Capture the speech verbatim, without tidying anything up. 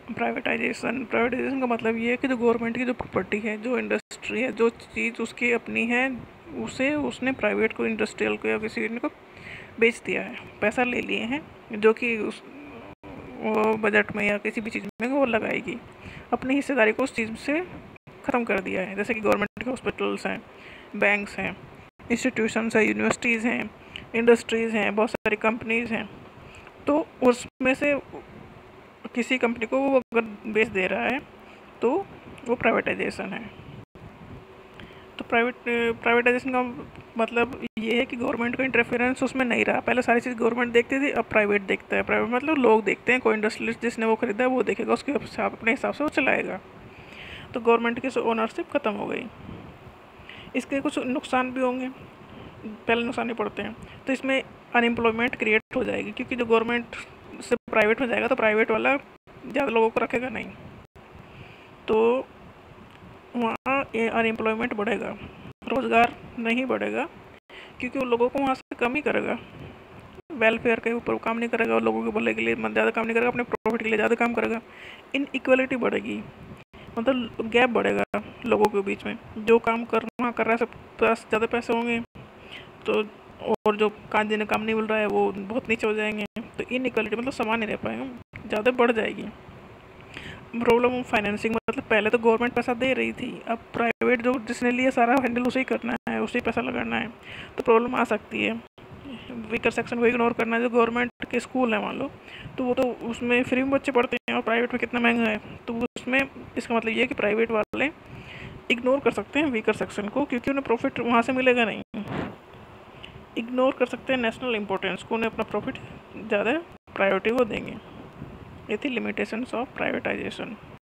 Privatisation privatisation का मतलब ये है कि जो गवर्नमेंट की जो प्रॉपर्टी है, जो इंडस्ट्री है, जो चीज़ उसकी अपनी है, उसे उसने प्राइवेट को, इंडस्ट्रियल को या किसी को बेच दिया है, पैसा ले लिए हैं, जो कि उस वो बजट में या किसी भी चीज़ में वो लगाएगी, अपनी हिस्सेदारी को उस चीज़ से ख़त्म कर दिया है। जैसे कि गवर्नमेंट के हॉस्पिटल्स हैं, बैंक्स हैं, इंस्टीट्यूशंस हैं, यूनिवर्सिटीज़ हैं, इंडस्ट्रीज़ हैं, बहुत सारी कंपनीज़ हैं। तो उसमें से किसी कंपनी को वो अगर बेच दे रहा है तो वो प्राइवेटाइजेशन है। तो प्राइवेट प्राइवेटाइजेशन का मतलब ये है कि गवर्नमेंट का इंटरफेरेंस उसमें नहीं रहा। पहले सारी चीज़ गवर्नमेंट देखती थी, अब प्राइवेट देखता है। प्राइवेट मतलब लोग देखते हैं, कोई इंडस्ट्रियलिस्ट जिसने वो खरीदा है वो देखेगा, उसके हिसाब अपने हिसाब से वो चलाएगा। तो गवर्नमेंट की ओनरशिप ख़त्म हो गई। इसके कुछ नुकसान भी होंगे, पहले नुकसान नहीं पड़ते हैं। तो इसमें अनएम्प्लॉयमेंट क्रिएट हो जाएगी, क्योंकि जो गवर्नमेंट से प्राइवेट में जाएगा तो प्राइवेट वाला ज़्यादा लोगों को रखेगा नहीं, तो वहाँ अनएम्प्लॉयमेंट बढ़ेगा, रोज़गार नहीं बढ़ेगा, क्योंकि वो लोगों को वहाँ से कम ही करेगा, वेलफेयर के ऊपर काम नहीं करेगा, और लोगों के भले के लिए ज़्यादा काम नहीं करेगा, अपने प्रॉफिट के लिए ज़्यादा काम करेगा। इनइक्वालिटी बढ़ेगी, मतलब गैप बढ़ेगा लोगों के बीच में। जो काम कर वहाँ कर रहा है सब पास ज़्यादा पैसे होंगे, तो और जो काम जिन्हें काम नहीं मिल रहा है वो बहुत नीचे हो जाएंगे। तो इनइक्वालिटी मतलब समान नहीं रह पाएंगे, ज़्यादा बढ़ जाएगी। प्रॉब्लम फाइनेंसिंग, मतलब पहले तो गवर्नमेंट पैसा दे रही थी, अब प्राइवेट जो जिसने लिए सारा हैंडल उसे ही करना है, उसे ही पैसा लगाना है, तो प्रॉब्लम आ सकती है। वीकर सेक्शन को इग्नोर करना है। जो गवर्नमेंट के स्कूल है मान लो, तो वो तो उसमें फ्री में बच्चे पढ़ते हैं, और प्राइवेट में कितना महंगा है, तो उसमें इसका मतलब ये है कि प्राइवेट वाले इग्नोर कर सकते हैं वीकर सेक्शन को, क्योंकि उन्हें प्रॉफिट वहाँ से मिलेगा नहीं। इग्नोर कर सकते हैं नेशनल इंपॉर्टेंस को, उन्हें अपना प्रॉफिट ज़्यादा प्रायोरिटी वो देंगे। ये थी लिमिटेशंस ऑफ प्राइवेटाइजेशन।